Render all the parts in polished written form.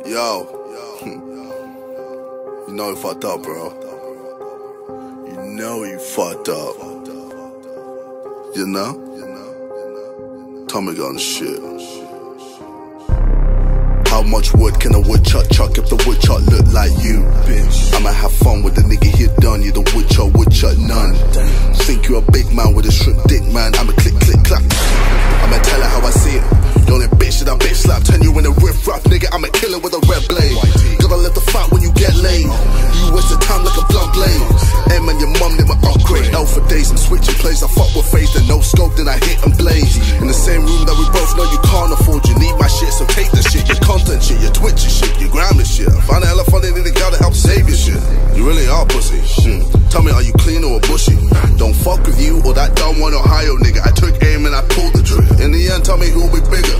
Yo, you know you fucked up, bro. You know you fucked up. You know? Tommy gun shit. How much wood can a woodchuck chuck if the woodchuck look like you? Bitch, I'ma have fun with the nigga here done. You the woodchuck none. Think you a big man with a shrimp dick, man. I'ma click, click, clap. I'ma tell her how I see it. The only bitch that I bitch slap, turn you in a riff rap, nigga. I'ma kill her with a red blade. Gotta let the fight when you get laid. You waste the time like a blunt blade. M and your mum, they my upgrade. L for days, I'm switching plays. I fuck with face, then no scope, then I hit and blaze. In the same room that we both know you can't afford. You need my shit, so take the shit. Your content shit, your Twitch shit, your grammar shit. I find it hella funny that they gotta help save your shit. You really are pussy. Tell me, are you clean or bushy? Don't fuck with you or that dumb one Ohio nigga. I took aim and I pulled the trigger. In the end, tell me who'll be bigger.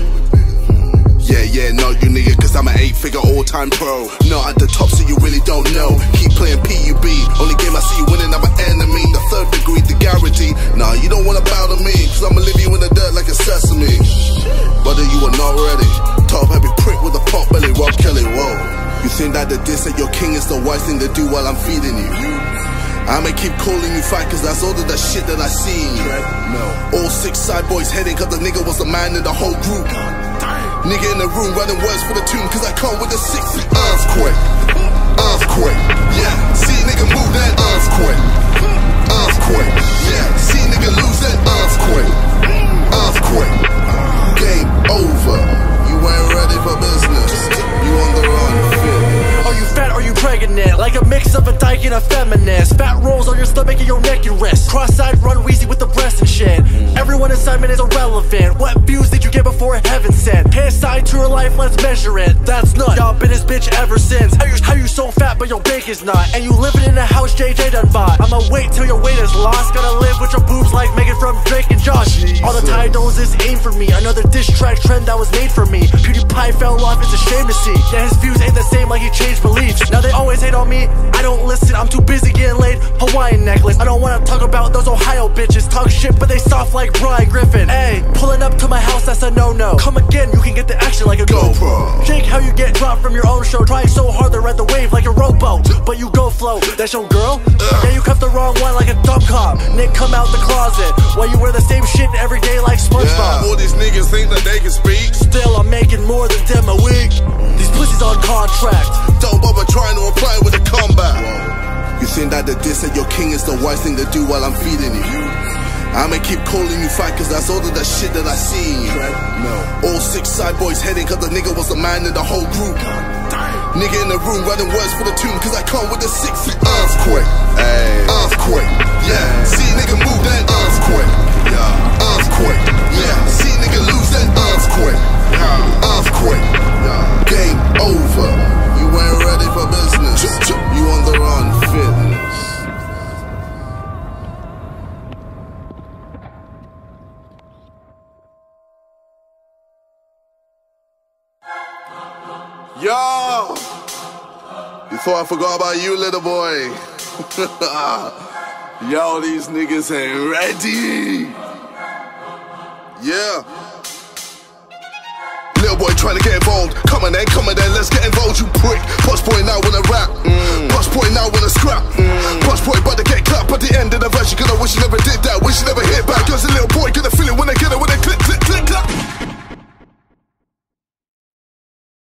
Yeah, no, you nigga, cause I'm an 8-figure all-time pro. Not at the top, so you really don't know. Keep playing PUB, only game I see you winning, I'm an enemy. The third degree, the guarantee. Nah, you don't wanna bow to me, cause I'ma leave you in the dirt like a sesame. Brother, you are not ready. Top heavy prick with a pot belly, Rob Kelly, whoa. You think that the diss at your king is the wise thing to do while I'm feeding you? I'ma keep calling you fat cause that's all of the shit that I see in you. All 6 side boys heading cause the nigga was the man in the whole group. Nigga in the room running words for the tune cause I come with a 6-feet earthquake. Earthquake, yeah. See nigga move that earthquake. Earthquake, yeah. See nigga lose that earthquake. Earthquake, game over. You ain't ready for business. You on the run, fit. Are you fat, are you pregnant? Like a mix of a dyke and a feminist. Fat rolls on your stomach and your neck and wrist. Cross-eyed run wheezy with the breast and shit. Everyone inside me is irrelevant. What views did you get before heaven sent? Pay aside to her life, let's measure it. That's none. Y'all been his bitch ever since. How you so fat but your big is not? And you living in a house JJ done bought. I'ma wait till your weight is lost. Gotta live with your boobs like Megan from Drake and Josh. All the titles is aim for me. Another diss track trend that was made for me. PewDiePie fell off, it's a shame to see. Yeah, his views ain't the same like he changed beliefs. Now they always hate on me, I don't listen. I'm too busy getting laid, Hawaiian necklace. I don't wanna talk about those Ohio bitches. Talk shit but they soft like Brian Griffin. Hey, pulling up to my house, that's a no-no. Come again, you can get the action like a GoPro. Jake, how you get dropped from your own show. Trying so hard to ride the wave like a rowboat, but you go float. That's your girl? Yeah, you cuffed the wrong one like a dumb cop. Nick, come out the closet while you wear the same shit every day like SpongeBob. All these niggas think that they can speak. Still, I'm making more than them a week. These pussies on contract. Don't bother trying to reply with a comeback. You think that the diss at your king is the wise thing to do while I'm feeding you? I'ma keep calling you fat cause that's all of the shit that I see in you. All 6 side boys heading cause the nigga was the man in the whole group. Nigga in the room running words for the tune cause I come with a 6-feet earthquake. Earthquake, yeah. See nigga move that earthquake. Earthquake, yeah. See nigga lose that earthquake. Earthquake, game over. You ain't ready for business. You on the run, fitness. Yo! You thought I forgot about you, little boy? Yo, these niggas ain't ready. Yeah. Little boy trying to get involved. Come on then, let's get involved, you prick. Posh boy now wanna rap. Posh boy now wanna scrap. Posh boy about to get clapped at the end of the verse. You gonna wish you never did that. Wish you never hit back. Cause a little boy gonna feel it when they get it, when they click, click, click, clap.